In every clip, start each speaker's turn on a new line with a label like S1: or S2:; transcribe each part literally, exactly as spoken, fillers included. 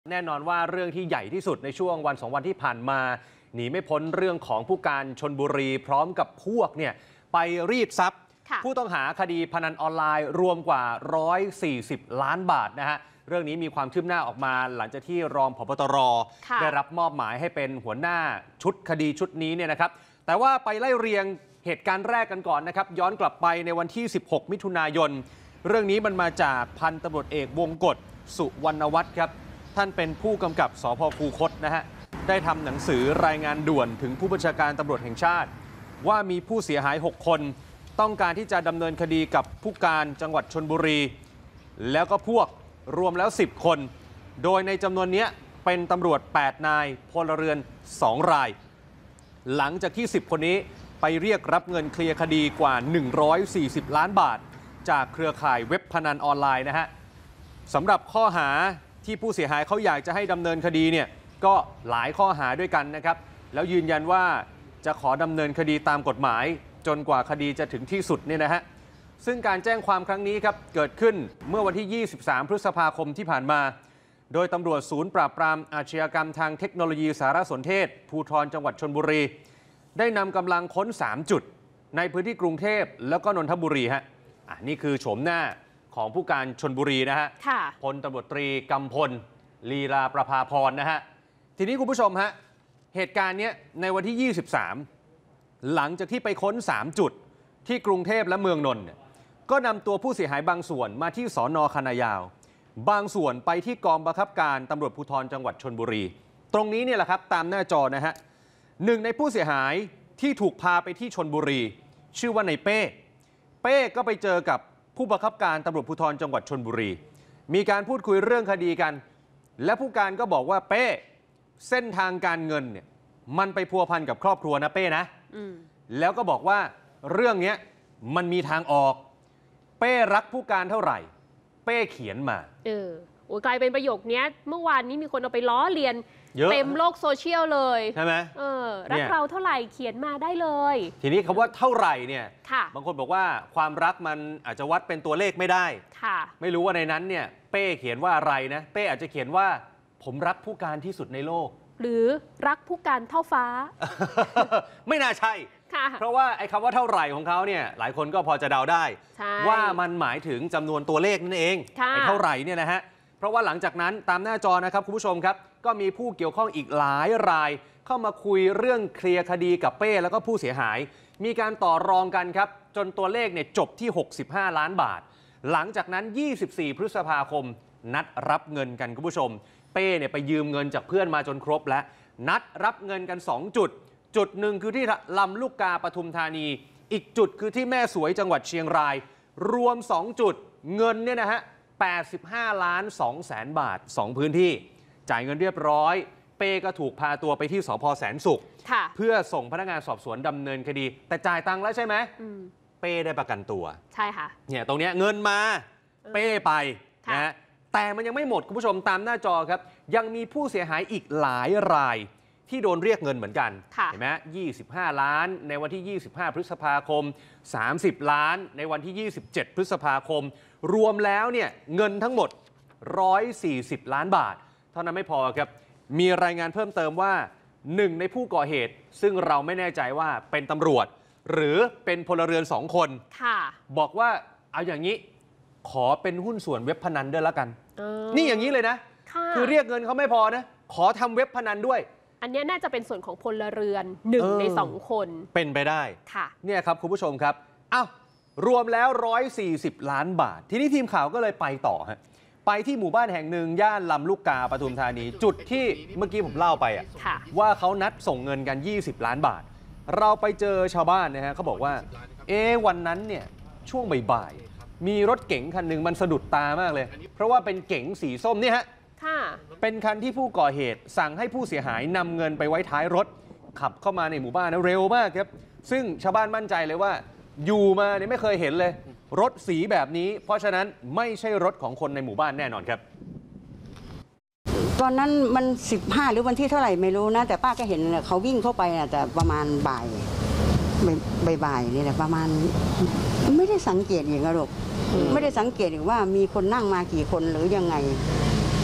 S1: แน่นอนว่าเรื่องที่ใหญ่ที่สุดในช่วงวันสองวันที่ผ่านมาหนีไม่พ้นเรื่องของผู้การชลบุรีพร้อมกับพวกเนี่ยไปรีดทรัพย์ผู้ต้องหาคดีพนันออนไลน์รวมกว่าหนึ่งร้อยสี่สิบล้านบาทนะฮะเรื่องนี้มีความคืบหน้าออกมาหลังจากที่รองผบตรได้รับมอบหมายให้เป็นหัวหน้าชุดคดีชุดนี้เนี่ยนะครับแต่ว่าไปไล่เรียงเหตุการณ์แรกกันก่อนนะครับย้อนกลับไปในวันที่สิบหกมิถุนายนเรื่องนี้มันมาจากพันตำรวจเอกวงกฎสุวรรณวัฒน์ครับท่านเป็นผู้กำกับสภ.คูคตนะฮะได้ทำหนังสือรายงานด่วนถึงผู้บัญชาการตำรวจแห่งชาติว่ามีผู้เสียหายหกคนต้องการที่จะดำเนินคดีกับผู้การจังหวัดชลบุรีแล้วก็พวกรวมแล้วสิบคนโดยในจำนวนนี้เป็นตำรวจแปดนายพลเรือนสองรายหลังจากที่สิบคนนี้ไปเรียกรับเงินเคลียร์คดีกว่าหนึ่งร้อยสี่สิบล้านบาทจากเครือข่ายเว็บพนันออนไลน์นะฮะสำหรับข้อหาที่ผู้เสียหายเขาอยากจะให้ดำเนินคดีเนี่ยก็หลายข้อหาด้วยกันนะครับแล้วยืนยันว่าจะขอดำเนินคดีตามกฎหมายจนกว่าคดีจะถึงที่สุดเนี่ยนะฮะซึ่งการแจ้งความครั้งนี้ครับเกิดขึ้นเมื่อวันที่ยี่สิบสามพฤษภาคมที่ผ่านมาโดยตำรวจศูนย์ปราบปรามอาชญากรรมทางเทคโนโลยีสารสนเทศภูธรจังหวัดชลบุรีได้นำกำลังค้นสามจุดในพื้นที่กรุงเทพแล้วก็นนทบุรีฮะอ่ะนี่คือโฉมหน้าของผู้การชลบุรีนะฮะพลตำรวจตรีกำพลลีลาประภาพรนะฮะทีนี้คุณผู้ชมฮะเหตุการณ์นี้ในวันที่ยี่สิบสามหลังจากที่ไปค้นสามจุดที่กรุงเทพและเมืองนนท์ก็นำตัวผู้เสียหายบางส่วนมาที่สน.คณะยาวบางส่วนไปที่กองบังคับการตำรวจภูธรจังหวัดชลบุรีตรงนี้เนี่ยแหละครับตามหน้าจอนะฮะหนึ่งในผู้เสียหายที่ถูกพาไปที่ชลบุรีชื่อว่านายเป้เป้ก็ไปเจอกับผู้บังคับการตำรวจภูธรจังหวัดชลบุรีมีการพูดคุยเรื่องคดีกันและผู้การก็บอกว่าเป้เส้นทางการเงินเนี่ยมันไปพัวพันกับครอบครัวนะเป้นะแล้วก็บอกว่าเรื่องนี้มันมีทางออกเป้รักผู้การเท่าไหร่เป้เขียนมาเออ
S2: โอ้ยกลายเป็นประโยคนี้เมื่อวานนี้มีคนเอาไปล้อเลียนเต็มโลกโซเชียลเลย
S1: ใช่ไหม
S2: เออรักเราเท่าไหร่เขียนมาได้เลย
S1: ทีนี้คำว่าเท่าไหร่เนี่ยบางคนบอกว่าความรักมันอาจจะวัดเป็นตัวเลขไม่ได้ค่ะไม่รู้ว่าในนั้นเนี่ยเป้เขียนว่าอะไรนะเป้อาจจะเขียนว่าผมรักผู้การที่สุดในโลก
S2: หรือรักผู้การเท่าฟ้า
S1: ไม่น่าใช่เพราะว่าไอ้คำว่าเท่าไหร่ของเขาเนี่ยหลายคนก็พอจะเดาได้ว่ามันหมายถึงจำนวนตัวเลขนั่นเองไอ้เท่าไหร่เนี่ยนะฮะเพราะว่าหลังจากนั้นตามหน้าจอนะครับคุณผู้ชมครับก็มีผู้เกี่ยวข้องอีกหลายรายเข้ามาคุยเรื่องเคลียร์คดีกับเป้แล้วก็ผู้เสียหายมีการต่อรองกันครับจนตัวเลขเนี่ยจบที่หกสิบห้าล้านบาทหลังจากนั้นยี่สิบสี่พฤษภาคมนัดรับเงินกันคุณผู้ชมเป้เนี่ยไปยืมเงินจากเพื่อนมาจนครบแล้วนัดรับเงินกันสองจุดจุดหนึ่งคือที่ลำลูกกาปทุมธานีอีกจุดคือที่แม่สวยจังหวัดเชียงรายรวมสองจุดเงินเนี่ยนะฮะแปดสิบห้าล้านสองแสนบาทสองพื้นที่จ่ายเงินเรียบร้อยเป้ก็ถูกพาตัวไปที่สภ.แสนสุขเพื่อส่งพนักงานสอบสวนดำเนินคดีแต่จ่ายตังค์แล้วใช่ไหมเป้ได้ประกันตัว
S2: ใช่ค่ะ
S1: เนี่ยตรงเนี้ยเงินมาเป้ไปนะฮะแต่มันยังไม่หมดคุณผู้ชมตามหน้าจอครับยังมีผู้เสียหายอีกหลายรายที่โดนเรียกเงินเหมือนกันเห็นไหมยี่สิบห้าล้านในวันที่ยี่สิบห้าพฤษภาคมสามสิบล้านในวันที่ยี่สิบเจ็ดพฤษภาคมรวมแล้วเนี่ยเงินทั้งหมดหนึ่งร้อยสี่สิบล้านบาทเท่านั้นไม่พอครับมีรายงานเพิ่มเติมว่าหนึ่งในผู้ก่อเหตุซึ่งเราไม่แน่ใจว่าเป็นตำรวจหรือเป็นพลเรือนสองคนบอกว่าเอาอย่างนี้ขอเป็นหุ้นส่วนเว็บพนันด้วยแล้วกันนี่อย่างนี้เลยนะคือเรียกเงินเขาไม่พอนะขอทำเว็บพนันด้วย
S2: อันนี้น่าจะเป็นส่วนของพลเรือนหนึ่งในสองคน
S1: เป็นไปได้ค่ะเนี่ยครับคุณผู้ชมครับอ้าวรวมแล้วหนึ่งร้อยสี่สิบล้านบาททีนี้ทีมข่าวก็เลยไปต่อฮะไปที่หมู่บ้านแห่งหนึ่งย่านลำลูกกาปทุมธานีจุดที่เมื่อกี้ผมเล่าไปอ่ะว่าเขานัดส่งเงินกันยี่สิบล้านบาทเราไปเจอชาวบ้านนะฮะเขาบอกว่าเอ๊ะวันนั้นเนี่ยช่วงบ่ายๆมีรถเก๋งคันหนึ่งมันสะดุดตามากเลยเพราะว่าเป็นเก๋งสีส้มนี่ฮะเป็นคันที่ผู้ก่อเหตุสั่งให้ผู้เสียหายนำเงินไปไว้ท้ายรถขับเข้ามาในหมู่บ้านนะเร็วมากครับซึ่งชาวบ้านมั่นใจเลยว่าอยู่มาเนี่ยไม่เคยเห็นเลยรถสีแบบนี้เพราะฉะนั้นไม่ใช่รถของคนในหมู่บ้านแน่นอนครับ
S3: ตอนนั้นมันสิบห้าหรือวันที่เท่าไหร่ไม่รู้นะแต่ป้าก็เห็นเขาวิ่งเข้าไปนะแต่ประมาณบ่ายบ่ายนี่แหละประมาณไม่ได้สังเกตอย่างนั้นหรอกไม่ได้สังเกตว่ามีคนนั่งมากี่คนหรือยังไง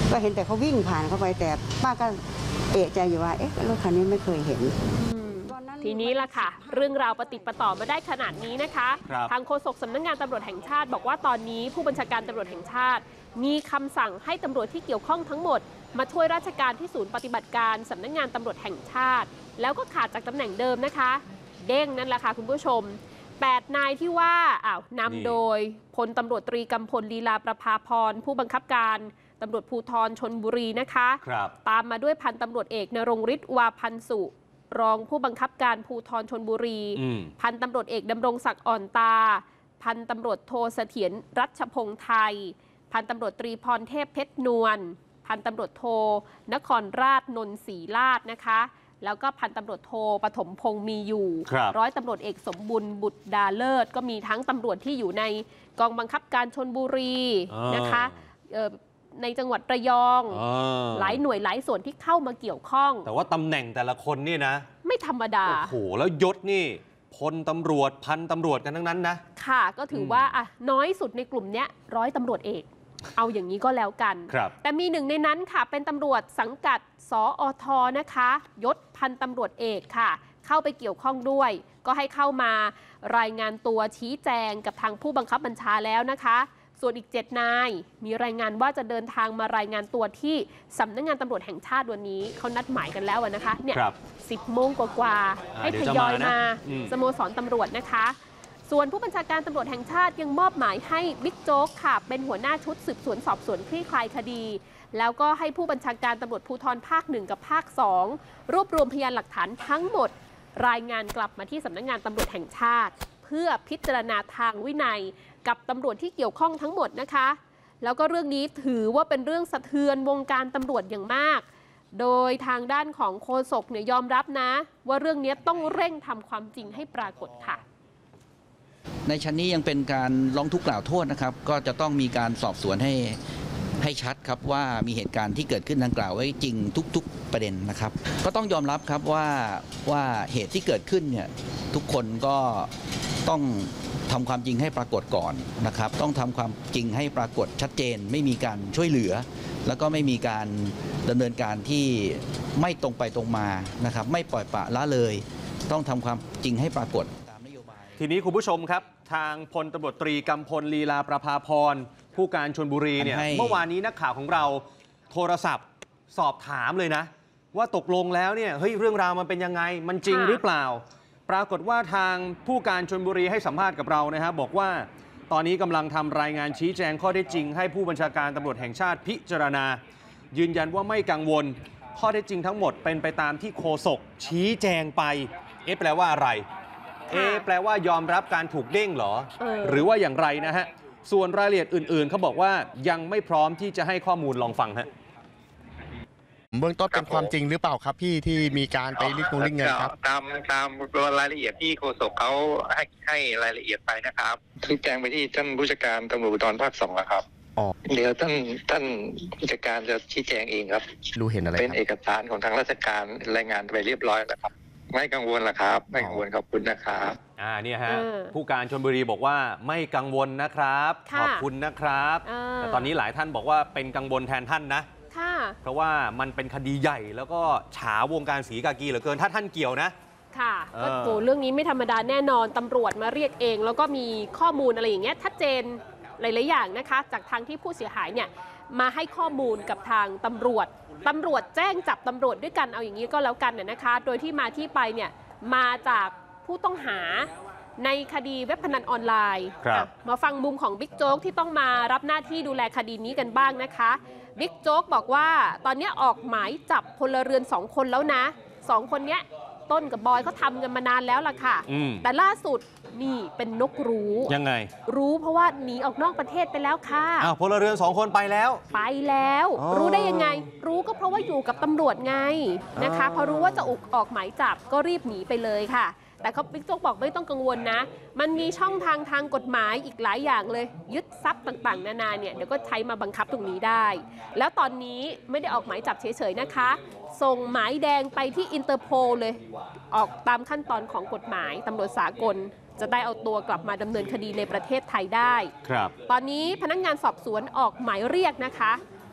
S3: ก็เห็นแต่เขาวิ่งผ่านเข้าไปแต่ป้าก็เอะใจอยู่ว่าเอ๊ะรถคันนี้ไม่เคยเห็น
S2: ทีนี้ล่ะค่ะเรื่องราวปฏิปต่อมาได้ขนาดนี้นะคะทางโฆษกสำนักงานตำรวจแห่งชาติบอกว่าตอนนี้ผู้บัญชาการตำรวจแห่งชาติมีคำสั่งให้ตำรวจที่เกี่ยวข้องทั้งหมดมาช่วยราชการที่ศูนย์ปฏิบัติการสำนักงานตำรวจแห่งชาติแล้วก็ขาดจากตำแหน่งเดิมนะคะเด้งนั่นแหละค่ะคุณผู้ชมแปดนายที่ว่าอ้าวนำโดยพลตำรวจตรีกำพลลีลาประภาพรผู้บังคับการตำรวจภูธรชลบุรีนะคะตามมาด้วยพันตำรวจเอกณรงค์ฤทธิ์วาพันสุรองผู้บังคับการภูธรชลบุรีพันตำรวจเอกดำรงศักดิ์อ่อนตาพันตำรวจโทเสถียรรัชพงษ์ไทยพันตำรวจตรีพรเทพเพชรนวลพันตำรวจโทนครราชนนศรีลาศนะคะแล้วก็พันตำรวจโทปฐมพงษ์มีอยู่ร้อยตำรวจเอกสมบุญบุตรดาเลิศก็มีทั้งตำรวจที่อยู่ในกองบังคับการชลบุรีนะคะในจังหวัดระยองหลายหน่วยหลายส่วนที่เข้ามาเกี่ยวข้อง
S1: แต่ว่าตำแหน่งแต่ละคนนี่นะ
S2: ไม่ธรรมดา
S1: โอ้โหแล้วยศนี่พลตำรวจพันตำรวจกันทั้งนั้นนะ
S2: ค่ะก็ถือว่าอ่ะน้อยสุดในกลุ่มนี้ร้อยตำรวจเอกเอาอย่างนี้ก็แล้วกันแต่มีหนึ่งในนั้นค่ะเป็นตำรวจสังกัดสอทนะคะยศพันตำรวจเอกค่ะเข้าไปเกี่ยวข้องด้วยก็ให้เข้ามารายงานตัวชี้แจงกับทางผู้บังคับบัญชาแล้วนะคะส่วนอีกเจ็ดนายมีรายงานว่าจะเดินทางมารายงานตัวที่สำนักงานตำรวจแห่งชาติวันนี้เขานัดหมายกันแล้วนะคะเนี่ยสิบโมงกว่าๆให้ทยอยมาสโมสรตำรวจนะคะส่วนผู้บัญชาการตำรวจแห่งชาติยังมอบหมายให้บิ๊กโจ๊กค่ะเป็นหัวหน้าชุดสืบสวนสอบสวนคลี่คลายคดีแล้วก็ให้ผู้บัญชาการตำรวจภูธรภาคหนึ่งกับภาคสองรวบรวมพยานหลักฐานทั้งหมดรายงานกลับมาที่สำนักงานตำรวจแห่งชาติเพื่อพิจารณาทางวินัยกับตำรวจที่เกี่ยวข้องทั้งหมดนะคะแล้วก็เรื่องนี้ถือว่าเป็นเรื่องสะเทือนวงการตำรวจอย่างมากโดยทางด้านของโฆษกเนี่ยยอมรับนะว่าเรื่องนี้ต้องเร่งทำความจริงให้ปรากฏค่ะ
S4: ในชั้นนี้ยังเป็นการร้องทุกข์กล่าวโทษนะครับก็จะต้องมีการสอบสวนให้ให้ชัดครับว่ามีเหตุการณ์ที่เกิดขึ้นดังกล่าวไว้จริงทุกๆประเด็นนะครับก็ต้องยอมรับครับว่าว่าเหตุที่เกิดขึ้นเนี่ยทุกคนก็ต้องทำความจริงให้ปรากฏก่อนนะครับต้องทำความจริงให้ปรากฏชัดเจนไม่มีการช่วยเหลือแล้วก็ไม่มีการดำเนินการที่ไม่ตรงไปตรงมานะครับไม่ปล่อยปละละเลยต้องทำความจริงให้ปรากฏตามนโยบาย
S1: ทีนี้คุณผู้ชมครับทางพลตำรวจตรีกำพลลีลาประภาพรผู้การชลบุรีเนี่ยเมื่อวานนี้นักข่าวของเราโทรศัพท์สอบถามเลยนะว่าตกลงแล้วเนี่ยเฮ้ยเรื่องราวมันเป็นยังไงมันจริงหรือเปล่าปรากฏว่าทางผู้การชลบุรีให้สัมภาษณ์กับเรานะฮะบอกว่าตอนนี้กำลังทำรายงานชี้แจงข้อเท็จจริงให้ผู้บัญชาการตำรวจแห่งชาติพิจารณายืนยันว่าไม่กังวลข้อเท็จจริงทั้งหมดเป็นไปตามที่โฆษกชี้แจงไปเอ๊ะแปลว่าอะไรเอ๊ะแปลว่ายอมรับการถูกเด้งเหรอหรือว่าอย่างไรนะฮะส่วนรายละเอียดอื่นๆเขาบอกว่ายังไม่พร้อมที่จะให้ข้อมูลลองฟังฮะ
S5: เบื้องต้นเป็นความจริงหรือเปล่าครับพี่ที่มีการไปรีดเงินครับ
S6: ตามตามรายละเอียดที่โฆษกเขาให้ให้รายละเอียดไปนะครับชี้แจงไปที่ท่านผู้จัดการตำรวจภูธรภาคสองครับเดี๋ยวท่านท่านผู้จัดการจะชี้แจงเองครับ
S5: รู้เห็นอะไร
S6: เป็นเอกสารของทางราชการรายงานไปเรียบร้อยแล้วครับไม่กังวลหรอกครับไม่กังวลขอบคุณนะครับ
S1: อ่าเนี่ยฮะผู้การชลบุรีบอกว่าไม่กังวลนะครับขอบคุณนะครับแต่ตอนนี้หลายท่านบอกว่าเป็นกังวลแทนท่านนะเพราะว่ามันเป็นคดีใหญ่แล้วก็ฉาวงการศรีกากีเหลือเกินถ้าท่านเกี่ยวนะ
S2: ค่ะก็โหเรื่องนี้ไม่ธรรมดาแน่นอนตำรวจมาเรียกเองแล้วก็มีข้อมูลอะไรอย่างเงี้ยชัดเจนหลายๆอย่างนะคะจากทางที่ผู้เสียหายเนี่ยมาให้ข้อมูลกับทางตำรวจตำรวจแจ้งจับตำรวจด้วยกันเอาอย่างนี้ก็แล้วกันนะคะโดยที่มาที่ไปเนี่ยมาจากผู้ต้องหาในคดีเว็บพนันออนไลน์มาฟังมุมของบิ๊กโจ๊กที่ต้องมารับหน้าที่ดูแลคดีนี้กันบ้างนะคะบิ๊กโจ๊กบอกว่าตอนนี้ออกหมายจับพลเรือนสองคนแล้วนะสองคนนี้ต้นกับบอยเขาทำกันมานานแล้วล่ะค่ะแต่ล่าสุดนี่เป็นนกรู้
S1: ยังไง
S2: รู้เพราะว่าหนีออกนอกประเทศไปแล้วค่ะ
S1: อ้าวพลเรือนสองคนไปแล้ว
S2: ไปแล้วรู้ได้ยังไงรู้ก็เพราะว่าอยู่กับตำรวจไงนะคะพอรู้ว่าจะออกหมายจับก็รีบหนีไปเลยค่ะแต่เขาบิ๊กโจ๊กบอกไม่ต้องกังวลนะมันมีช่องทางทางกฎหมายอีกหลายอย่างเลยยึดทรัพย์ต่างๆนานาเนี่ยเดี๋ยวก็ใช้มาบังคับตรงนี้ได้แล้วตอนนี้ไม่ได้ออกหมายจับเฉยๆนะคะส่งหมายแดงไปที่อินเตอร์โพลเลยออกตามขั้นตอนของกฎหมายตำรวจสากลจะได้เอาตัวกลับมาดำเนินคดีในประเทศไทยได้
S1: ครับ
S2: ตอนนี้พนักงานสอบสวนออกหมายเรียกนะคะ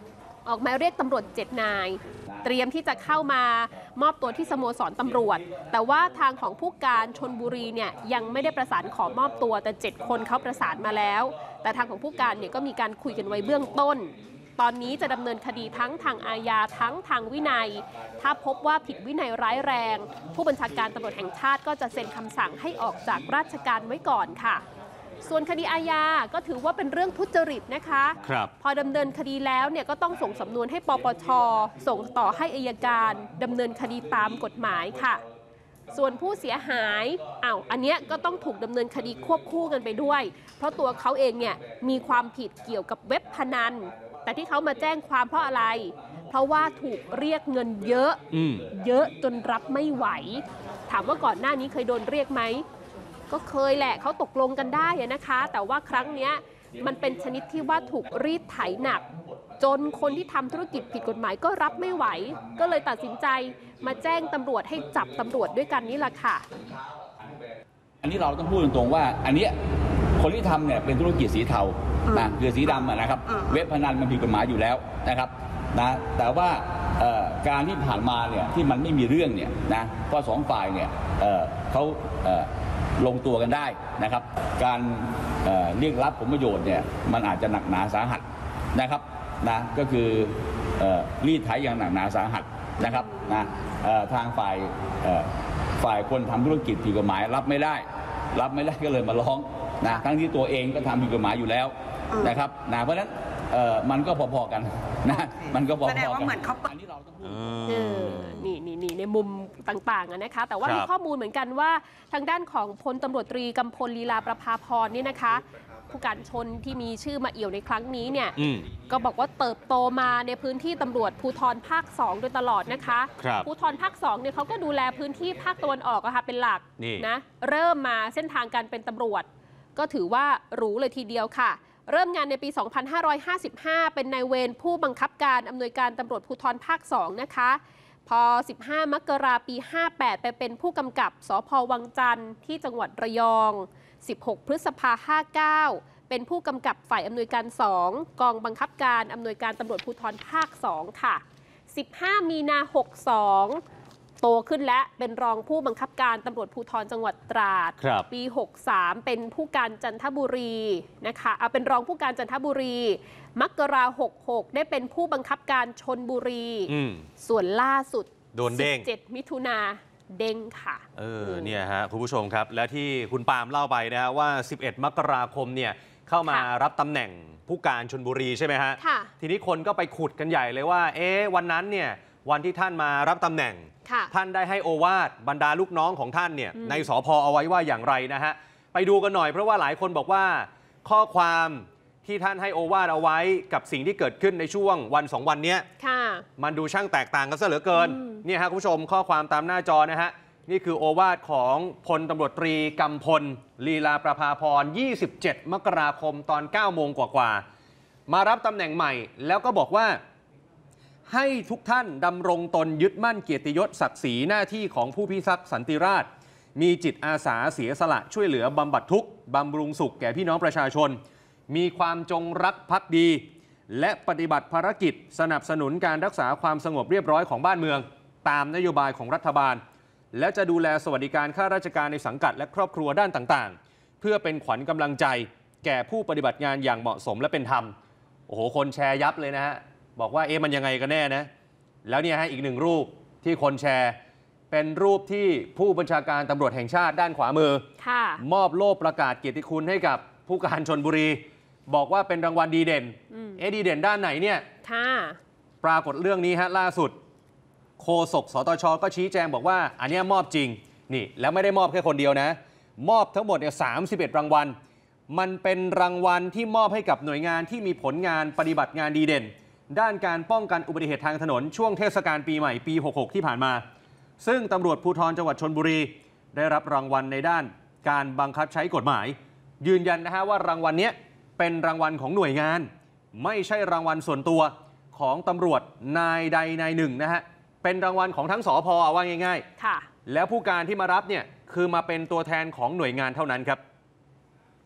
S2: ออกหมายเรียกตำรวจเจ็ดนายเตรียมที่จะเข้ามามอบตัวที่สโมสรตำรวจแต่ว่าทางของผู้การชลบุรีเนี่ยยังไม่ได้ประสานขอมอบตัวแต่เจ็ดคนเขาประสานมาแล้วแต่ทางของผู้การเนี่ยก็มีการคุยกันไว้เบื้องต้นตอนนี้จะดำเนินคดีทั้งทางอาญาทั้งทางวินัยถ้าพบว่าผิดวินัยร้ายแรงผู้บัญชาการตำรวจแห่งชาติก็จะเซ็นคำสั่งให้ออกจากราชการไว้ก่อนค่ะส่วนคดีอาญาก็ถือว่าเป็นเรื่องทุจริตนะคะครับพอดำเนินคดีแล้วเนี่ยก็ต้องส่งสำนวนให้ปปช.ส่งต่อให้อัยการดำเนินคดีตามกฎหมายค่ะส่วนผู้เสียหายอ้าวอันเนี้ยก็ต้องถูกดำเนินคดีควบคู่กันไปด้วยเพราะตัวเขาเองเนี่ยมีความผิดเกี่ยวกับเว็บพนันแต่ที่เขามาแจ้งความเพราะอะไรเพราะว่าถูกเรียกเงินเยอะเยอะจนรับไม่ไหวถามว่าก่อนหน้านี้เคยโดนเรียกไหมก็เคยแหละเขาตกลงกันได้นะคะแต่ว่าครั้งนี้มันเป็นชนิดที่ว่าถูกรีดไถหนักจนคนที่ทำธุรกิจผิดกฎหมายก็รับไม่ไหวก็เลยตัดสินใจมาแจ้งตำรวจให้จับตำรวจด้วยกันนี่แหละค่ะ
S7: อันนี้เราต้องพูดตรงๆว่าอันนี้คนที่ทำเนี่ยเป็นธุรกิจสีเทานะคือสีดำนะครับเว็บพนันมันผิดกฎหมายอยู่แล้วนะครับนะแต่ว่าการที่ผ่านมาเนี่ยที่มันไม่มีเรื่องเนี่ยนะเพราะสองฝ่ายเนี่ยเขาลงตัวกันได้นะครับการเอ่อเรียกรับผลประโยชน์เนี่ยมันอาจจะหนักหนาสาหัสนะครับนะก็คือเอ่อรีดไถอย่างหนักหนาสาหัสนะครับนะเอ่อทางฝ่ายเอ่อฝ่ายคนทำธุรกิจผิดกฎหมายรับไม่ได้รับไม่ได้ก็เลยมาร้องนะทั้งที่ตัวเองก็ทำผิดกฎหมายอยู่แล้วนะครับนะเพราะฉะนั้นเอ่อมันก็พอๆกันนะมันก็พอๆกันแสดงว่าเหมือนเขาอันนี้เราต้องพูด
S2: นี่นี่นี่ในมุมต่างๆนะคะแต่ว่ามีข้อมูลเหมือนกันว่าทางด้านของพลตำรวจตรีกำพลลีลาประภาพรนี่นะคะผู้การชนที่มีชื่อมาเอี่ยวในครั้งนี้เนี่ยก็บอกว่าเติบโตมาในพื้นที่ตำรวจภูธรภาคสองโดยตลอดนะคะภูธรภาคสองเนี่ยเขาก็ดูแลพื้นที่ภาคตะวันออกอะค่ะเป็นหลักนะเริ่มมาเส้นทางการเป็นตำรวจก็ถือว่าหรูเลยทีเดียวค่ะเริ่มงานในปี สองพันห้าร้อยห้าสิบห้า เป็นนายเวรผู้บังคับการอำนวยการตำรวจภูธรภาคสองนะคะพอ สิบห้ามกราคม ปี ห้าแปด ไปเป็นผู้กำกับสภ.วังจันทร์ที่จังหวัดระยอง สิบหกพฤษภาคม ห้าเก้า เป็นผู้กำกับฝ่ายอำนวยการ สอง กองบังคับการอำนวยการตำรวจภูธรภาค สอง ค่ะ สิบห้ามีนาหกสองโตขึ้นและเป็นรองผู้บังคับการตำรวจภูธรจังหวัดตราดปีหกสามเป็นผู้การจันทบุรีนะคะเอาเป็นรองผู้การจันทบุรีมกราคมหกหกได้เป็นผู้บังคับการชลบุรีส่วนล่าสุด
S1: โดนเด้ง
S2: สิบเจ็ดมิถุนาเด้งค่ะ
S1: เออเนี่ยฮะคุณผู้ชมครับและที่คุณปาล์มเล่าไปนะฮะว่าสิบเอ็ดมกราคมเนี่ยเข้ามารับตำแหน่งผู้การชลบุรีใช่ไหมฮะทีนี้คนก็ไปขุดกันใหญ่เลยว่าเอ๊ะวันนั้นเนี่ยวันที่ท่านมารับตำแหน่งท่านได้ให้โอวาทบรรดาลูกน้องของท่านเนี่ยในสภ.เอาไว้ว่าอย่างไรนะฮะไปดูกันหน่อยเพราะว่าหลายคนบอกว่าข้อความที่ท่านให้โอวาทเอาไว้กับสิ่งที่เกิดขึ้นในช่วงวันสองวันนี้มันดูช่างแตกต่างกันซะเหลือเกินเนี่ยฮะคุณผู้ชมข้อความตามหน้าจอนะฮะนี่คือโอวาทของพลตำรวจตรีกำพลลีลาประภาพรยี่สิบเจ็ดมกราคมตอนเก้าโมงกว่าๆมารับตำแหน่งใหม่แล้วก็บอกว่าให้ทุกท่านดำรงตนยึดมั่นเกียรติยศศักดิ์ศรีหน้าที่ของผู้พิทักษ์สันติราษฎร์มีจิตอาสาเสียสละช่วยเหลือบำบัดทุกข์บำรุงสุขแก่พี่น้องประชาชนมีความจงรักภักดีและปฏิบัติภารกิจสนับสนุนการรักษาความสงบเรียบร้อยของบ้านเมืองตามนโยบายของรัฐบาลและจะดูแลสวัสดิการข้าราชการในสังกัดและครอบครัวด้านต่างๆเพื่อเป็นขวัญกำลังใจแก่ผู้ปฏิบัติงานอย่างเหมาะสมและเป็นธรรมโอ้โหคนแชร์ยับเลยนะฮะบอกว่าเอ๊ะมันยังไงกันแน่นะแล้วเนี่ยฮะอีกหนึ่งรูปที่คนแชร์เป็นรูปที่ผู้บัญชาการตำรวจแห่งชาติด้านขวามือมอบโล่ประกาศเกียรติคุณให้กับผู้การชลบุรีบอกว่าเป็นรางวัลดีเด่นเอ๊ะดีเด่นด้านไหนเนี่ยปรากฏเรื่องนี้ฮะล่าสุดโฆษกสตช.ก็ชี้แจงบอกว่าอันนี้มอบจริงนี่แล้วไม่ได้มอบแค่คนเดียวนะมอบทั้งหมดเนี่ยสามสิบเอ็ดรางวัลมันเป็นรางวัลที่มอบให้กับหน่วยงานที่มีผลงานปฏิบัติงานดีเด่นด้านการป้องกันอุบัติเหตุทางถนนช่วงเทศกาลปีใหม่ปีหกหกที่ผ่านมาซึ่งตำรวจภูธรจังหวัดชลบุรีได้รับรางวัลในด้านการบังคับใช้กฎหมายยืนยันนะฮะว่ารางวัลนี้เป็นรางวัลของหน่วยงานไม่ใช่รางวัลส่วนตัวของตำรวจนายใดนายหนึ่งนะฮะเป็นรางวัลของทั้งสภ.ว่าง่ายๆค่ะแล้วผู้การที่มารับเนี่ยคือมาเป็นตัวแทนของหน่วยงานเท่านั้นครับ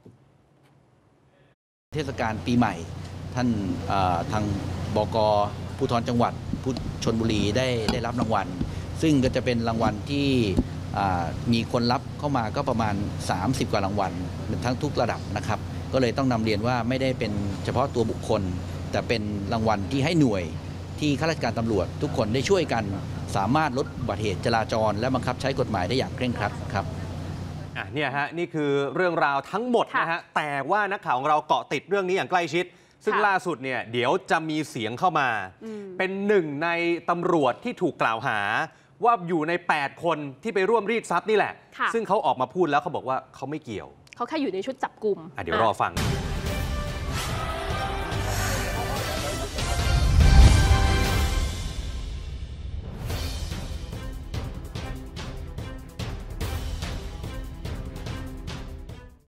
S4: เทศกาลปีใหม่ท่านทางบก.ทภูธรจังหวัดชลบุรีได้ได้รับรางวัลซึ่งก็จะเป็นรางวัลที่มีคนรับเข้ามาก็ประมาณสามสิบกว่ารางวัลทั้งทุกระดับนะครับก็เลยต้องนำเรียนว่าไม่ได้เป็นเฉพาะตัวบุคคลแต่เป็นรางวัลที่ให้หน่วยที่ข้าราชการตำรวจทุกคนได้ช่วยกันสามารถลดอุบัติเหตุจราจรและบังคับใช้กฎหมายได้อย่างเคร่งครัดครับ
S1: อ่ะเนี่ยฮะนี่คือเรื่องราวทั้งหมดนะฮะแต่ว่านักข่าวของเราเกาะติดเรื่องนี้อย่างใกล้ชิดซึ่งล่าสุดเนี่ยเดี๋ยวจะมีเสียงเข้ามาเป็นหนึ่งในตำรวจที่ถูกกล่าวหาว่าอยู่ในแปดคนที่ไปร่วมรีดทรัพย์นี่แหละซึ่งเขาออกมาพูดแล้วเขาบอกว่าเขาไม่เกี่ยว
S2: เขาแค่อยู่ในชุดจับกลุ่ม
S1: เดี๋ยวรอฟัง